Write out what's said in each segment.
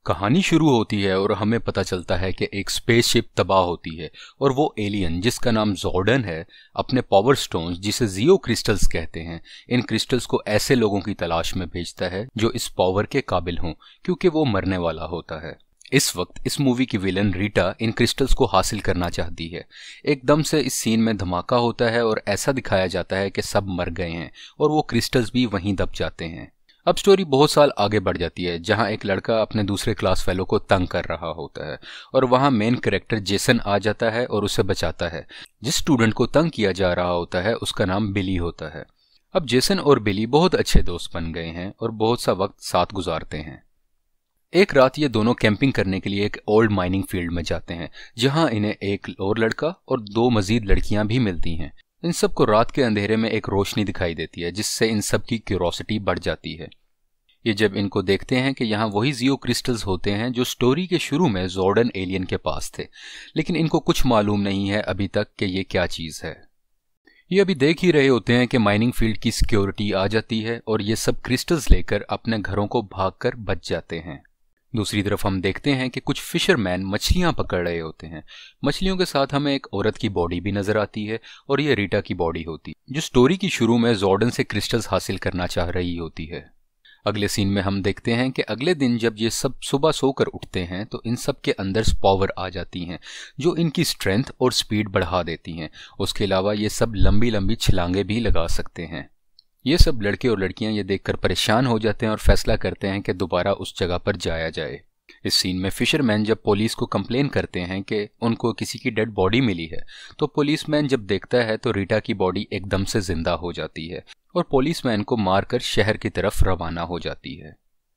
कहानी शुरू होती है और हमें पता चलता है कि एक स्पेसशिप तबाह होती है और वो एलियन जिसका नाम जॉर्डन है अपने पावर स्टोन्स जिसे जियो क्रिस्टल्स कहते हैं, इन क्रिस्टल्स को ऐसे लोगों की तलाश में भेजता है जो इस पावर के काबिल हों, क्योंकि वो मरने वाला होता है। इस वक्त इस मूवी की विलन रीटा इन क्रिस्टल्स को हासिल करना चाहती है। एकदम से इस सीन में धमाका होता है और ऐसा दिखाया जाता है कि सब मर गए हैं और वो क्रिस्टल्स भी वहीं दब जाते हैं। अब स्टोरी बहुत साल आगे बढ़ जाती है जहां एक लड़का अपने दूसरे क्लास फेलो को तंग कर रहा होता है और वहां मेन कैरेक्टर जेसन आ जाता है और उसे बचाता है। जिस स्टूडेंट को तंग किया जा रहा होता है उसका नाम बिली होता है। अब जेसन और बिली बहुत अच्छे दोस्त बन गए हैं और बहुत सा वक्त साथ गुजारते हैं। एक रात ये दोनों कैंपिंग करने के लिए एक ओल्ड माइनिंग फील्ड में जाते हैं जहां इन्हें एक और लड़का और दो मजीद लड़कियां भी मिलती हैं। इन सब को रात के अंधेरे में एक रोशनी दिखाई देती है जिससे इन सब की क्यूरोसिटी बढ़ जाती है। ये जब इनको देखते हैं कि यहाँ वही जियो क्रिस्टल्स होते हैं जो स्टोरी के शुरू में जॉर्डन एलियन के पास थे, लेकिन इनको कुछ मालूम नहीं है अभी तक कि ये क्या चीज़ है। ये अभी देख ही रहे होते हैं कि माइनिंग फील्ड की सिक्योरिटी आ जाती है और ये सब क्रिस्टल्स लेकर अपने घरों को भागकर बच जाते हैं। दूसरी तरफ हम देखते हैं कि कुछ फिशरमैन मछलियां पकड़ रहे होते हैं। मछलियों के साथ हमें एक औरत की बॉडी भी नजर आती है और ये रीटा की बॉडी होती है जो स्टोरी की शुरू में जॉर्डन से क्रिस्टल्स हासिल करना चाह रही होती है। अगले सीन में हम देखते हैं कि अगले दिन जब ये सब सुबह सोकर उठते हैं तो इन सब के अंदर पावर आ जाती हैं जो इनकी स्ट्रेंथ और स्पीड बढ़ा देती हैं। उसके अलावा ये सब लंबी लंबी छलांगे भी लगा सकते हैं। ये सब लड़के और लड़कियां ये देखकर परेशान हो जाते हैं और फैसला करते हैं कि दोबारा उस जगह पर जाया जाए। इस सीन में फिशरमैन जब पुलिस को कंप्लेन करते हैं कि उनको किसी की डेड बॉडी मिली है तो पुलिसमैन जब देखता है तो रीटा की बॉडी एकदम से जिंदा हो जाती है और पुलिसमैन को मारकर शहर की तरफ रवाना हो जाती है।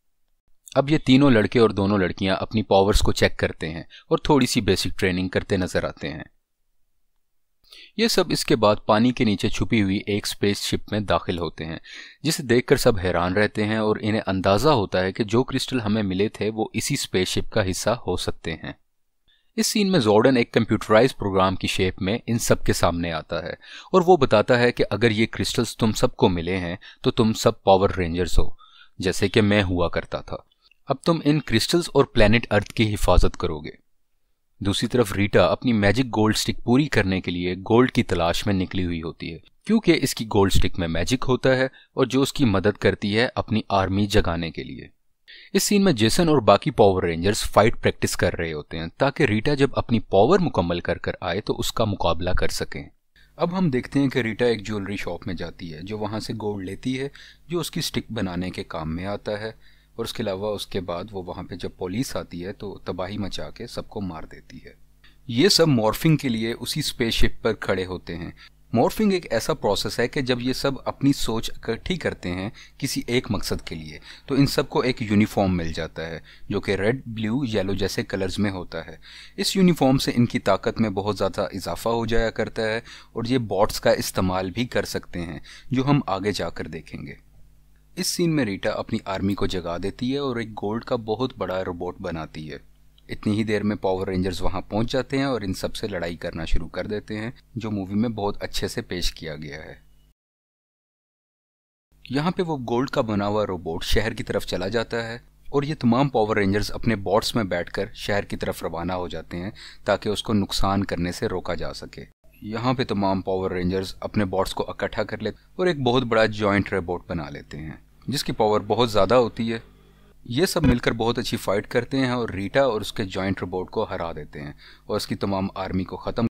अब ये तीनों लड़के और दोनों लड़कियां अपनी पावर्स को चेक करते हैं और थोड़ी सी बेसिक ट्रेनिंग करते नजर आते हैं। ये सब इसके बाद पानी के नीचे छुपी हुई एक स्पेसशिप में दाखिल होते हैं जिसे देखकर सब हैरान रहते हैं और इन्हें अंदाजा होता है कि जो क्रिस्टल हमें मिले थे वो इसी स्पेसशिप का हिस्सा हो सकते हैं। इस सीन में जॉर्डन एक कंप्यूटराइज्ड प्रोग्राम की शेप में इन सब के सामने आता है और वो बताता है कि अगर ये क्रिस्टल्स तुम सबको मिले हैं तो तुम सब पावर रेंजर्स हो, जैसे कि मैं हुआ करता था। अब तुम इन क्रिस्टल्स और प्लेनेट अर्थ की हिफाजत करोगे। दूसरी तरफ रीटा अपनी मैजिक गोल्ड स्टिक पूरी करने के लिए गोल्ड की तलाश में निकली हुई होती है क्योंकि इसकी गोल्ड स्टिक में मैजिक होता है और जो उसकी मदद करती है अपनी आर्मी जगाने के लिए। इस सीन में जेसन और बाकी पावर रेंजर्स फाइट प्रैक्टिस कर रहे होते हैं ताकि रीटा जब अपनी पावर मुकम्मल कर कर आए तो उसका मुकाबला कर सकें। अब हम देखते हैं कि रीटा एक ज्वेलरी शॉप में जाती है जो वहाँ से गोल्ड लेती है जो उसकी स्टिक बनाने के काम में आता है और उसके अलावा उसके बाद वो वहाँ पे जब पुलिस आती है तो तबाही मचा के सबको मार देती है। ये सब मॉर्फिंग के लिए उसी स्पेसशिप पर खड़े होते हैं। मॉर्फिंग एक ऐसा प्रोसेस है कि जब ये सब अपनी सोच इकट्ठी करते हैं किसी एक मकसद के लिए तो इन सबको एक यूनिफॉर्म मिल जाता है जो कि रेड, ब्लू, येलो जैसे कलर्स में होता है। इस यूनिफॉर्म से इनकी ताकत में बहुत ज़्यादा इजाफा हो जाया करता है और ये बॉट्स का इस्तेमाल भी कर सकते हैं जो हम आगे जाकर देखेंगे। इस सीन में रीटा अपनी आर्मी को जगा देती है और एक गोल्ड का बहुत बड़ा रोबोट बनाती है। इतनी ही देर में पावर रेंजर्स वहां पहुंच जाते हैं और इन सब से लड़ाई करना शुरू कर देते हैं जो मूवी में बहुत अच्छे से पेश किया गया है। यहाँ पे वो गोल्ड का बना हुआ रोबोट शहर की तरफ चला जाता है और ये तमाम पावर रेंजर्स अपने बॉट्स में बैठकर शहर की तरफ रवाना हो जाते हैं ताकि उसको नुकसान करने से रोका जा सके। यहाँ पे तमाम पावर रेंजर्स अपने बॉट्स को इकट्ठा कर लेते और एक बहुत बड़ा जॉइंट रोबोट बना लेते हैं जिसकी पावर बहुत ज़्यादा होती है। ये सब मिलकर बहुत अच्छी फाइट करते हैं और रीटा और उसके जॉइंट रोबोट को हरा देते हैं और उसकी तमाम आर्मी को ख़त्म